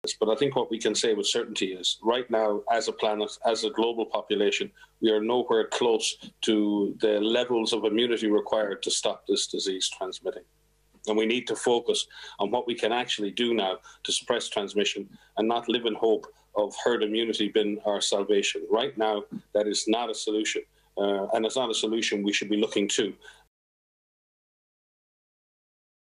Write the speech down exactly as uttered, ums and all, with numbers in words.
this. But I think what we can say with certainty is right now, as a planet, as a global population, we are nowhere close to the levels of immunity required to stop this disease transmitting. And we need to focus on what we can actually do now to suppress transmission and not live in hope of herd immunity being our salvation. Right now, that is not a solution. Uh, and it's not a solution we should be looking to.